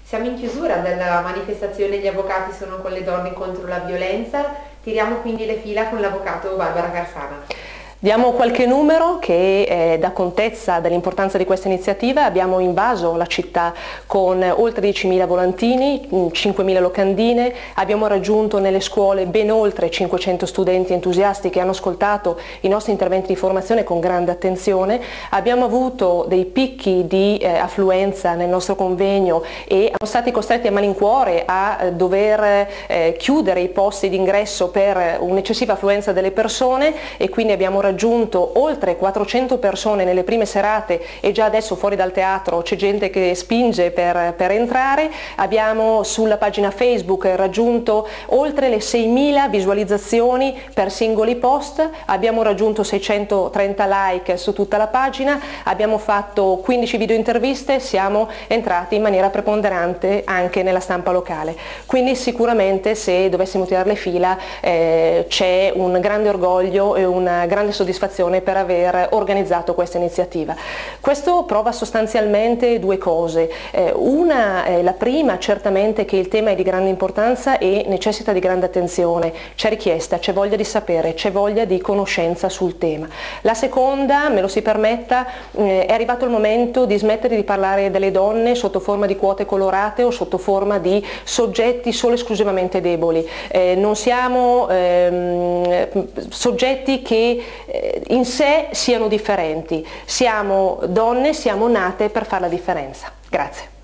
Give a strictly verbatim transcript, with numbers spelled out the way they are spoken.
Siamo in chiusura della manifestazione Gli avvocati sono con le donne contro la violenza, tiriamo quindi le fila con l'avvocato Barbara Carsana. Diamo qualche numero che eh, dà contezza dell'importanza di questa iniziativa. Abbiamo invaso la città con oltre diecimila volantini, cinquemila locandine, abbiamo raggiunto nelle scuole ben oltre cinquecento studenti entusiasti che hanno ascoltato i nostri interventi di formazione con grande attenzione, abbiamo avuto dei picchi di eh, affluenza nel nostro convegno e siamo stati costretti a malincuore a eh, dover eh, chiudere i posti d'ingresso per un'eccessiva affluenza delle persone e quindi abbiamo raggiunto oltre quattrocento persone nelle prime serate e già adesso fuori dal teatro c'è gente che spinge per, per entrare. Abbiamo sulla pagina Facebook raggiunto oltre le seimila visualizzazioni per singoli post, abbiamo raggiunto seicentotrenta like su tutta la pagina, abbiamo fatto quindici video interviste, siamo entrati in maniera preponderante anche nella stampa locale. Quindi sicuramente se dovessimo tirare le fila eh, c'è un grande orgoglio e una grande soddisfazione per aver organizzato questa iniziativa. Questo prova sostanzialmente due cose. Eh, una, eh, la prima certamente che il tema è di grande importanza e necessita di grande attenzione, c'è richiesta, c'è voglia di sapere, c'è voglia di conoscenza sul tema. La seconda, me lo si permetta, eh, è arrivato il momento di smettere di parlare delle donne sotto forma di quote colorate o sotto forma di soggetti solo esclusivamente deboli. Eh, non siamo ehm, soggetti che in sé siano differenti, siamo donne, siamo nate per fare la differenza. Grazie.